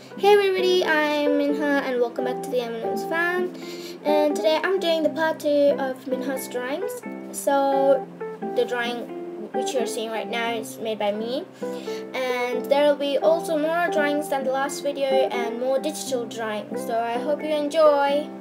Hey everybody, I'm Minha and welcome back to the M&M's fan. And today I'm doing the part 2 of Minha's drawings. So the drawing which you're seeing right now is made by me. And there will be also more drawings than the last video and more digital drawings. So I hope you enjoy.